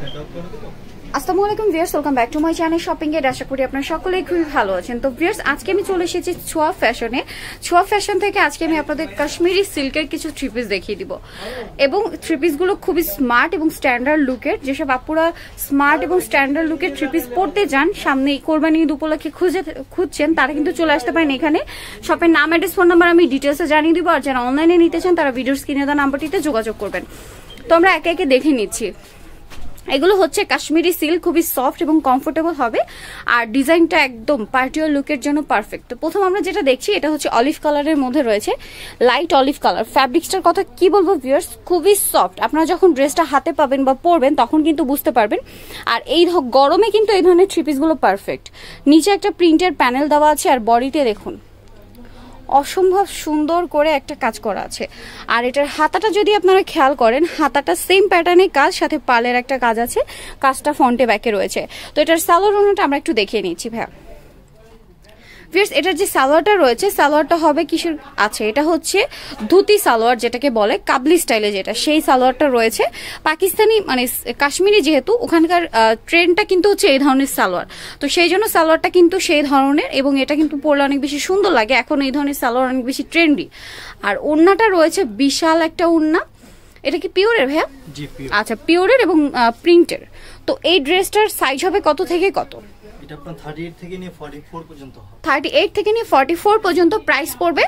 আসসালামু আলাইকুম viewers, welcome back to my channel shopping এর। আশা করি আপনারা সকলেই খুবই ভালো আছেন। তো ভিউয়ার্স, আজকে আমি চলে এসেছি ছোঁয়া ফ্যাশনে। ছোঁয়া ফ্যাশন থেকে আজকে আমি আপনাদের কাশ্মীরি সিল্কের কিছু থ্রি পিস দেখিয়ে দিব, এবং থ্রি পিসগুলো খুবই স্মার্ট এবং স্ট্যান্ডার্ড লুকের। যেসব আপুরা স্মার্ট এবং স্ট্যান্ডার্ড লুকের থ্রি পিস পরতে যান, সামনে কোরবানি ঈদ উপলক্ষে খুঁজছেন, তারা কিন্তু চলে আসতে পারেন এখানে। শপের নাম, অ্যাড্রেস, ফোন নাম্বার আমি ডিটেলসে জানিয়ে দিব। আর যারা অনলাইনে নিতে চান তারা ভিডিওর স্ক্রিনে দেওয়া নাম্বারটিতে যোগাযোগ করবেন। তো আমরা একে একে দেখে নিচ্ছি। এগুলো হচ্ছে কাশ্মীরি সিল্ক, খুবই সফট এবং কমফোর্টেবল হবে, আর ডিজাইনটা একদম পার্টিওয়ার লুকের জন্য পারফেক্ট। তো প্রথম আমরা যেটা দেখছি, এটা হচ্ছে অলিভ কালারের মধ্যে রয়েছে, লাইট অলিভ কালার। ফ্যাব্রিক্সটার কথা কি বলবো ভিউয়ার্স, খুবই সফট। আপনারা যখন ড্রেসটা হাতে পাবেন বা পরবেন তখন কিন্তু বুঝতে পারবেন। আর এই গরমে কিন্তু এই ধরনের থ্রি পিসগুলো পারফেক্ট। নিচে একটা প্রিন্টের প্যানেল দেওয়া আছে, আর বডিতে দেখুন অসম্ভব সুন্দর করে একটা কাজ করা আছে। আর এটার হাতাটা যদি আপনারা খেয়াল করেন, হাতাটা সেম প্যাটার্নে কাজ, সাথে পালের একটা কাজ আছে, কাজটা ফ্রন্টে ব্যাকে রয়েছে। তো এটার সালোয়ার ওড়নাটা আমরা একটু দেখিয়ে নিচ্ছি ভাইয়া। ভিউয়ার্স, এটার যে সালোয়ারটা রয়েছে, সালোয়ারটা হবে কিসের আছে, এটা হচ্ছে ধুতি সালোয়ার, যেটাকে বলে কাবলি স্টাইলে, যেটা সেই সালোয়ারটা রয়েছে। পাকিস্তানি মানে কাশ্মীরি যেহেতু, ওখানকার ট্রেন্ডটা কিন্তু হচ্ছে এই ধরনের সালোয়ার, তো সেই জন্য সালোয়ারটা কিন্তু সেই ধরনের, এবং এটা কিন্তু পরলে অনেক বেশি সুন্দর লাগে। এখন এই ধরনের সালোয়ার অনেক বেশি ট্রেন্ডি। আর ওড়নাটা রয়েছে বিশাল একটা ওড়না। এটা কি পিওরের ভাইয়া? আচ্ছা, পিওরের এবং প্রিন্টের। তো এই ড্রেসটার সাইজ হবে কত থেকে কত? এটা আপনার 38 থেকে নিয়ে 44 পর্যন্ত হবে। 38 থেকে নিয়ে 44 পর্যন্ত। প্রাইস পড়বে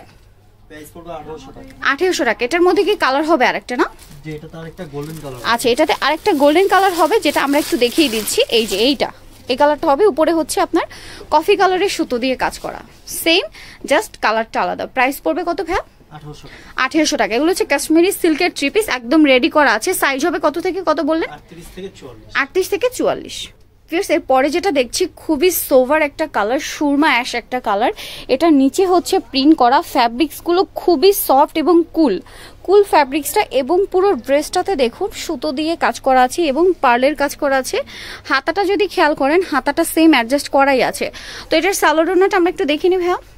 1800 টাকা। 1800 টাকা। এটার মধ্যে কি কালার হবে আরেকটা না? যে এটা তো আরেকটা গোল্ডেন কালার। আচ্ছা, এটাতে আরেকটা গোল্ডেন কালার হবে, যেটা আমরা একটু দেখিয়ে দিচ্ছি। এই যে এইটা, এই কালারটা হবে। উপরে হচ্ছে আপনার কফি কালারের সুতো দিয়ে কাজ করা, সেম, জাস্ট কালারটা আলাদা। প্রাইস পড়বে কত ভাইয়া? 1800 টাকা। এগুলো হচ্ছে কাশ্মীরি সিল্কের থ্রি পিস, একদম রেডি করা আছে। সাইজ হবে কত থেকে কত বললেন? 38 থেকে 44। 38 থেকে 44। ফিয়ার্স, এর পরে যেটা দেখছি, খুবই সোভার একটা কালার, সুরমা অ্যাশ একটা কালার। এটা নিচে হচ্ছে প্রিন্ট করা। ফ্যাব্রিক্সগুলো খুবই সফট এবং কুল ফ্যাব্রিক্সটা, এবং পুরো ড্রেসটাতে দেখুন সুতো দিয়ে কাজ করা আছে এবং পার্লের কাজ করা আছে। হাতাটা যদি খেয়াল করেন, হাতাটা সেম অ্যাডজাস্ট করাই আছে। তো এটার সালোয়ার ওড়নাটা আমরা একটু দেখে নিই ভাইয়া।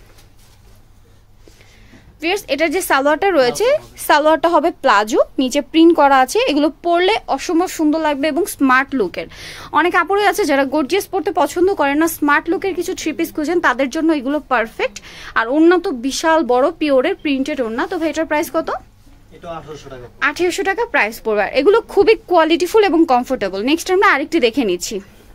ভিউয়ার্স, এটার যে সালোয়ারটা রয়েছে, সালোয়ারটা হবে প্লাজো, নিচে প্রিন্ট করা আছে। এগুলো পরলে অসম্ভব সুন্দর লাগবে এবং স্মার্ট লুকের। অনেক আপুরই আছে যারা গর্জিয়াস পরতে পছন্দ করেন না, স্মার্ট লুকের কিছু থ্রি পিস খুঁজেন, তাদের জন্য এগুলো পারফেক্ট। আর ওড়না তো বিশাল বড় পিওরের প্রিন্টেড ওড়না। তো ভাই, এটার প্রাইস কত? এটা 1800 টাকা। 1800 টাকা প্রাইস পড়বে। এগুলো খুবই কোয়ালিটিফুল এবং কমফোর্টেবল। নেক্সট আমরা আরেকটি দেখে নিচ্ছি।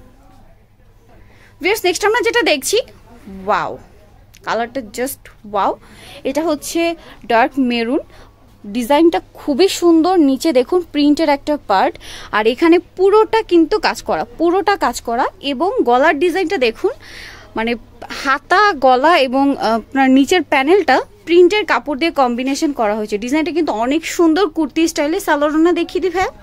ভিউয়ার্স, নেক্সট আমরা যেটা দেখছি, ওয়াও, কালারটা জাস্ট ওয়াও। এটা হচ্ছে ডার্ক মেরুন, ডিজাইনটা খুবই সুন্দর। নিচে দেখুন প্রিন্টের একটা পার্ট, আর এখানে পুরোটা কিন্তু কাজ করা, এবং গলার ডিজাইনটা দেখুন, মানে হাতা, গলা এবং আপনার নিচের প্যানেলটা প্রিন্টের কাপড় দিয়ে কম্বিনেশন করা হয়েছে। ডিজাইনটা কিন্তু অনেক সুন্দর, কুর্তি স্টাইলে। সালোয়ারটা দেখিয়ে দিই ভাই।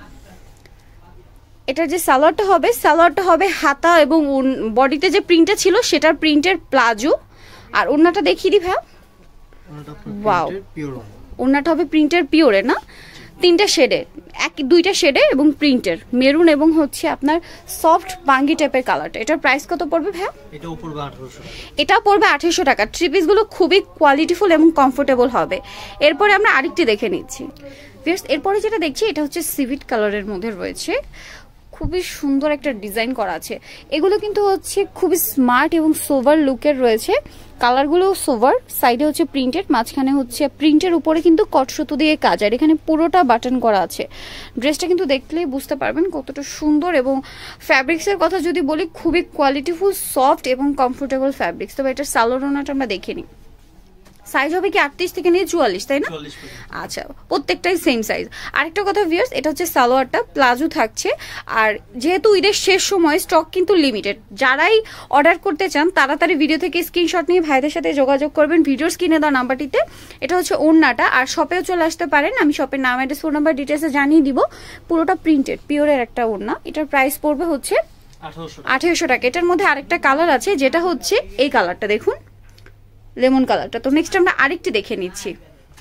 এটার যে সালোয়ারটা হবে হাতা এবং বডিতে যে প্রিন্টটা ছিল সেটার প্রিন্টের প্লাজো। আর ওড়নাটা দেখিয়ে দিই ভাইয়া। ওয়াও, ওড়নাটা হবে প্রিন্টের পিওরের না, তিনটা শেডে, দুইটা শেডে এবং প্রিন্টের, মেরুন এবং হচ্ছে আপনার সফট বাঙ্গি টাইপের কালারটা। এটার প্রাইস কত পড়বে ভাইয়া? এটাও পড়বে 1800 টাকা। এটা পড়বে 1800 টাকা। থ্রি পিসগুলো খুবই কোয়ালিটিফুল এবং কমফোর্টেবল হবে। এরপরে আমরা আরেকটি দেখে নিচ্ছি। এরপরে যেটা দেখছি, এটা হচ্ছে সিভিট কালারের মধ্যে রয়েছে, খুবই সুন্দর একটা ডিজাইন করা আছে। এগুলো কিন্তু হচ্ছে খুবই স্মার্ট এবং সোভার লুকের রয়েছে। কালারগুলো সোভার, সাইডে হচ্ছে প্রিন্টেড, মাঝখানে হচ্ছে প্রিন্টের উপরে কিন্তু কট সুতো দিয়ে কাজ, আর এখানে পুরোটা বাটন করা আছে। ড্রেসটা কিন্তু দেখলেই বুঝতে পারবেন কতটা সুন্দর। এবং ফ্যাব্রিক্সের কথা যদি বলি, খুবই কোয়ালিটিফুল, সফট এবং কমফোর্টেবল ফ্যাব্রিক্স। তবে এটার সালোয়ার ওড়নাটা আমরা দেখে নিই। সাইজ হবে কি 38 থেকে নিয়ে 44, তাই না? আচ্ছা, প্রত্যেকটাই সেম সাইজ। আরেকটা কথা ভিউয়ার্স, এটা হচ্ছে সালোয়ারটা প্লাজো থাকছে। আর যেহেতু ঈদের শেষ সময়, স্টক কিন্তু লিমিটেড। যারাই অর্ডার করতে চান তাড়াতাড়ি ভিডিও থেকে স্ক্রিনশট নিয়ে ভাইদের সাথে যোগাযোগ করবেন ভিডিওর স্ক্রিনে দেওয়া নাম্বারটিতে। এটা হচ্ছে ওড়নাটা। আর শপেও চলে আসতে পারেন, আমি শপের নাম, অ্যাড্রেস, ফোন নাম্বার ডিটেলসে জানিয়ে দিব। পুরোটা প্রিন্টেড পিওরের একটা ওড়না। এটার প্রাইস পড়বে হচ্ছে 1800 টাকা। এটার মধ্যে আরেকটা কালার আছে, যেটা হচ্ছে এই কালারটা, দেখুন লেমন কালারটা। তো নেক্সট আমরা আরেকটি দেখে নিচ্ছি।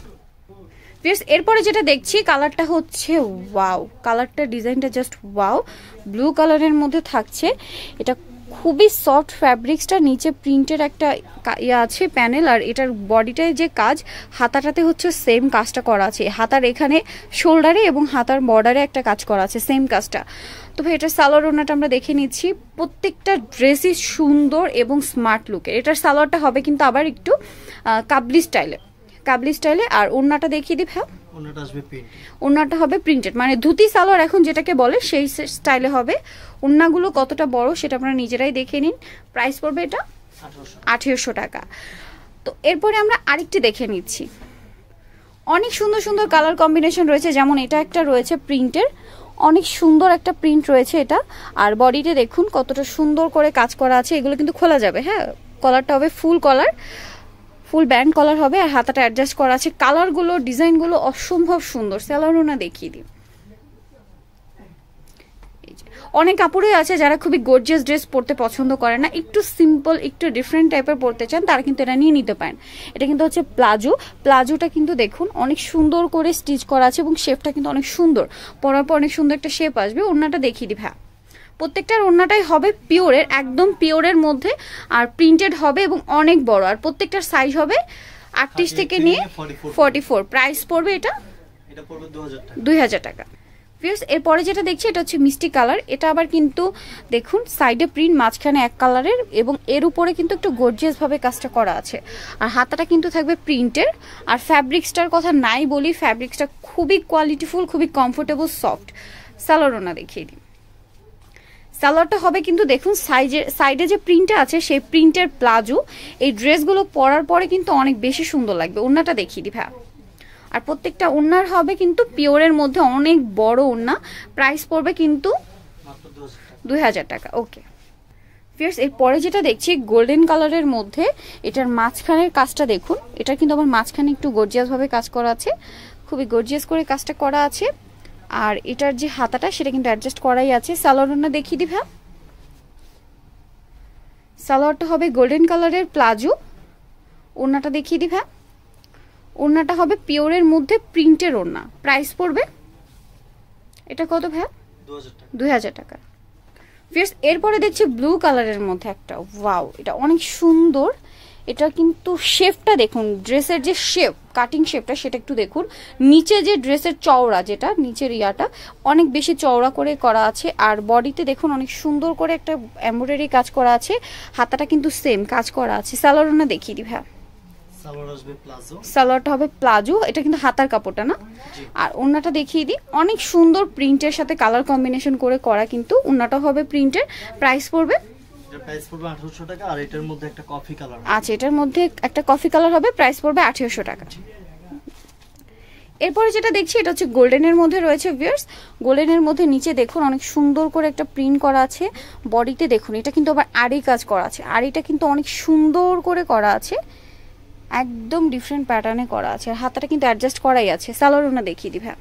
এরপরে যেটা দেখছি, কালারটা হচ্ছে ওয়াও, কালারটা ডিজাইনটা জাস্ট ওয়াও, ব্লু কালারের মধ্যে থাকছে। এটা খুবই সফট ফ্যাব্রিক্সটা, নিচে প্রিন্টের একটা ইয়ে আছে প্যানেল, আর এটার বডিটায় যে কাজ হাতাটাতে হচ্ছে সেম কাজটা করা আছে, হাতার এখানে শোল্ডারে এবং হাতার বর্ডারে একটা কাজ করা আছে সেম কাজটা। তো ভাই এটার সালোয়ার ওড়নাটা আমরা দেখে নিচ্ছি। প্রত্যেকটা ড্রেসই সুন্দর এবং স্মার্ট লুকের। এটার সালোয়ারটা হবে কিন্তু আবার একটু কাবলি স্টাইলে। আর ওড়নাটা দেখিয়ে দিই ভাই। ওড়নাটা হবে প্রিন্টেড, মানে ধুতি সালোয়ার এখন যেটাকে বলে সেই স্টাইলে হবে। ওড়নাগুলো কতটা বড় সেটা আপনারা নিজেরাই দেখে নিন। প্রাইস পড়বে এটা 1800 টাকা। তো এরপরে আমরা আরেকটি দেখে নিচ্ছি। অনেক সুন্দর সুন্দর কালার কম্বিনেশন রয়েছে, যেমন এটা একটা রয়েছে প্রিন্টের, অনেক সুন্দর একটা প্রিন্ট রয়েছে এটা। আর বডিতে দেখুন কতটা সুন্দর করে কাজ করা আছে। এগুলো কিন্তু খোলা যাবে, হ্যাঁ। কলারটা হবে ফুল কলার, ফুল ব্যান্ড কলার হবে, আর হাতাটা অ্যাডজাস্ট করা আছে। কালারগুলো ডিজাইনগুলো অসম্ভব সুন্দর। স্যালোনা দেখিয়ে দিই। অনেক কাপড়ই আছে যারা খুবই গর্জিয়াস ড্রেস পরতে পছন্দ করে না, একটু সিম্পল একটু ডিফারেন্ট টাইপের পরতে চান, তারা কিন্তু এটা নিয়ে নিতে পারেন। এটা কিন্তু হচ্ছে প্লাজোটা কিন্তু দেখুন অনেক সুন্দর করে স্টিচ করা আছে এবং শেপটা কিন্তু অনেক সুন্দর, পরার পর অনেক সুন্দর একটা শেপ আসবে। ওড়নাটা দেখিয়ে দিই ভাই। প্রত্যেকটার ওড়নাটাই হবে পিওরের, একদম পিওরের মধ্যে, আর প্রিন্টেড হবে এবং অনেক বড়। আর প্রত্যেকটার সাইজ হবে 38 থেকে নিয়ে 44। প্রাইস পড়বে এটা 2000 টাকা। ভিউয়ার্স এরপরে যেটা দেখছি এটা হচ্ছে মিষ্টি কালার। এটা আবার কিন্তু দেখুন সাইডে প্রিন্ট, মাঝখানে এক কালারের, এবং এর উপরে কিন্তু একটু গর্জিয়াস ভাবে কাজটা করা আছে। আর হাতাটা কিন্তু থাকবে প্রিন্টের। আর ফ্যাব্রিক্সটার কথা নাই বলি, ফ্যাব্রিক্সটা খুবই কোয়ালিটিফুল, খুবই কমফোর্টেবল, সফট। সালোয়ারটা দেখিয়ে দিই। সালোয়ারটা হবে কিন্তু দেখুন সাইডে যে প্রিন্টটা আছে সেই প্রিন্টের প্লাজো। এই ড্রেসগুলো পরার পরে কিন্তু অনেক বেশি সুন্দর লাগবে। ওড়নাটা দেখিয়ে দিই ভাই। আর প্রত্যেকটা ওড়নার হবে কিন্তু পিওরের মধ্যে অনেক বড় ওড়না। প্রাইস পড়বে কিন্তু 2000 টাকা। ওকে ভিউয়ার্স এরপরে যেটা দেখছি গোল্ডেন কালারের মধ্যে, এটার মাঝখানের কাজটা দেখুন। এটা কিন্তু আমার মাঝখানে একটু গর্জিয়াস ভাবে কাজ করা আছে, খুবই গর্জিয়াস করে কাজটা করা আছে। আর এটার যে হাতাটা সেটা কিন্তু অ্যাডজাস্ট করাই আছে। সালোয়ারটা দেখিয়ে দিই ভাই। সালোয়ারটা হবে গোল্ডেন কালারের প্লাজো। ওড়নাটা দেখিয়ে দিই ভাই। ওড়নাটা হবে পিওরের মধ্যে প্রিন্টের ওড়না। প্রাইস পড়বে এটা কত ভাই? 2000 টাকা। ফিয়ার্স এরপরে দেখছি ব্লু কালারের মধ্যে একটা, ওয়াও এটা অনেক সুন্দর। এটা কিন্তু শেপটা দেখুন, ড্রেসের যে শেপ, কাটিং শেপটা সেটা একটু দেখুন। নিচে যে ড্রেসের চওড়া, যেটা নিচের ইয়াটা অনেক বেশি চওড়া করে করা আছে। আর বডিতে দেখুন অনেক সুন্দর করে একটা এমব্রয়ডারি কাজ করা আছে। হাতাটা কিন্তু সেম কাজ করা আছে। সালোয়ারটা দেখিয়ে দিই ভাই। সালোয়ারটা হবে প্লাজো, এটা কিন্তু হাতার কাপড়টা না। আর ওড়নাটা দেখিয়ে দিই। অনেক সুন্দর প্রিন্টের সাথে কালার কম্বিনেশন করে করা, কিন্তু ওড়নাটা হবে প্রিন্টের। প্রাইস পড়বে এটার প্রাইস পড়বে 1800 টাকা। আর এটার মধ্যে একটা কফি কালার, আচ্ছা এটার মধ্যে একটা কফি কালার হবে। প্রাইস পড়বে 1800 টাকা। এরপরে যেটা দেখছি এটা হচ্ছে গোল্ডেনের মধ্যে রয়েছে ভিউয়ার্স। গোল্ডেনের মধ্যে নিচে দেখুন অনেক সুন্দর করে একটা প্রিন্ট করা আছে। বডিতে দেখুন এটা কিন্তু আবার আড়ি কাজ করা আছে। আড়িটা কিন্তু অনেক সুন্দর করে করা আছে, একদম ডিফারেন্ট প্যাটার্নে করা আছে। আর হাতাটা কিন্তু অ্যাডজাস্ট করাই আছে। সালোয়ারটা দেখিয়ে দিই ভাই।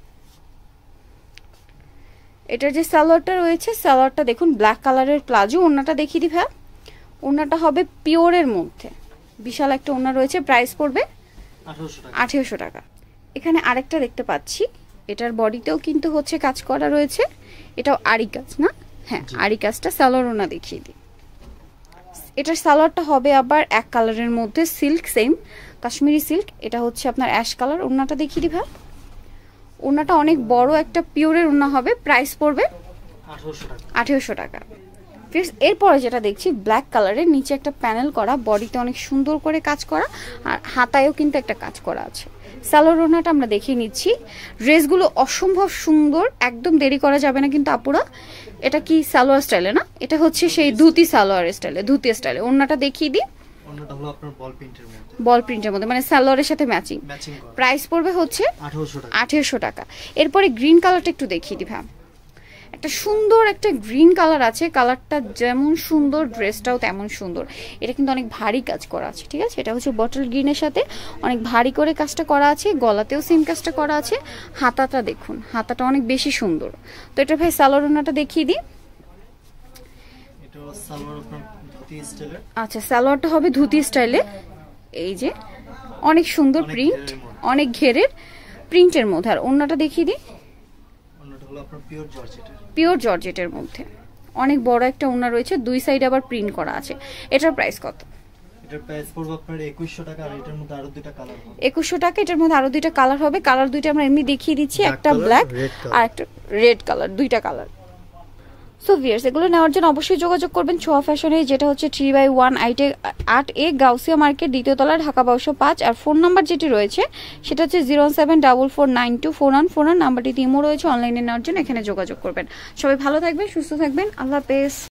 এটার যে সালোয়ারটা রয়েছে, সালোয়ারটা দেখুন ব্ল্যাক কালারের প্লাজো। ওড়নাটা দেখিয়ে দিই ভাই। ওড়নাটা হবে পিওরের মধ্যে, বিশাল একটা ওড়না রয়েছে। প্রাইস পড়বে 1800 টাকা। এখানে আরেকটা দেখতে পাচ্ছি, এটার বডিতেও কিন্তু হচ্ছে কাজ করা রয়েছে। এটাও আড়ি কাজ না? হ্যাঁ আড়ি কাজটা। সালোয়ারটা দেখিয়ে দিই। এটার সালোয়ারটা হবে আবার এক কালারের মধ্যে, সিল্ক, সেম কাশ্মীরি সিল্ক। এটা হচ্ছে আপনার অ্যাশ কালার। ওড়নাটা দেখিয়ে দিই ভাই। ওড়নাটা অনেক বড় একটা পিওরের ওড়না হবে। প্রাইস পড়বে 1800 টাকা। এরপরে যেটা দেখছি ব্ল্যাক কালারের, নিচে একটা প্যানেল করা, বডিতে অনেক সুন্দর করে কাজ করা, আর হাতায়ও কিন্তু একটা কাজ করা আছে। সালোয়ার ওড়নাটা আমরা দেখিয়ে নিচ্ছি। ড্রেসগুলো অসম্ভব সুন্দর, একদম দেরি করা যাবে না কিন্তু আপুরা। এটা কি সালোয়ার স্টাইলে না? এটা হচ্ছে সেই ধুতি সালোয়ার স্টাইলে, ধুতি স্টাইলে। ওড়নাটা দেখিয়ে দিই। ওড়নাটা হলো আপনার বল প্রিন্টের মধ্যে, বল প্রিন্টের মধ্যে, মানে সালোয়ারের সাথে ম্যাচিং। প্রাইস পড়বে হচ্ছে 1800 টাকা। এরপরে গ্রিন কালারটা একটু দেখিয়ে দিই ভাই। একটা সুন্দর একটা গ্রিন কালার আছে। কালারটা যেমন সুন্দর ড্রেসটাও তেমন সুন্দর। এটা কিন্তু অনেক ভারী কাজ করা আছে, ঠিক আছে? এটা হচ্ছে বটল গ্রিনের সাথে অনেক ভারী করে কাজটা করা আছে। গলাতেও সেম কাজটা করা আছে। হাতাটা দেখুন, হাতাটা অনেক বেশি সুন্দর। তো এটা ভাই সালোয়ারটা দেখিয়ে দিই। আচ্ছা সালোয়ারটা হবে ধুতি স্টাইলে। এই যে অনেক সুন্দর প্রিন্ট, অনেক ঘেরের প্রিন্টের মধ্যে। আর ওড়নাটা দেখিয়ে দিই। পিওর জর্জেটের মধ্যে অনেক বড় একটা ওড়না রয়েছে, দুই সাইডে আবার প্রিন্ট করা আছে। এটার প্রাইস কত? এটার প্রাইস পড়বে আপনার 2100 টাকা, আর এটার মধ্যে আরো দুইটা কালার হবে। 2100 টাকা, এটার মধ্যে আরো দুইটা কালার হবে। কালার দুইটা আমরা এমনি দেখিয়ে দিচ্ছি, একটা ব্ল্যাক আর একটা রেড কালার, দুইটা কালার। সো ভিউয়ার্স, এগুলো নেওয়ার জন্য অবশ্যই যোগাযোগ করবেন ছোঁয়া ফ্যাশনে, যেটা হচ্ছে 3/1 8A গাউসিয়া মার্কেট, দ্বিতীয় তলা, ঢাকা 1205। আর ফোন নাম্বার যেটি রয়েছে সেটা হচ্ছে 07449241441 নাম্বারটি ইমো রয়েছে, অনলাইনে নেওয়ার জন্য এখানে যোগাযোগ করবেন। সবাই ভালো থাকবেন, সুস্থ থাকবেন, আল্লাহ হাফেজ।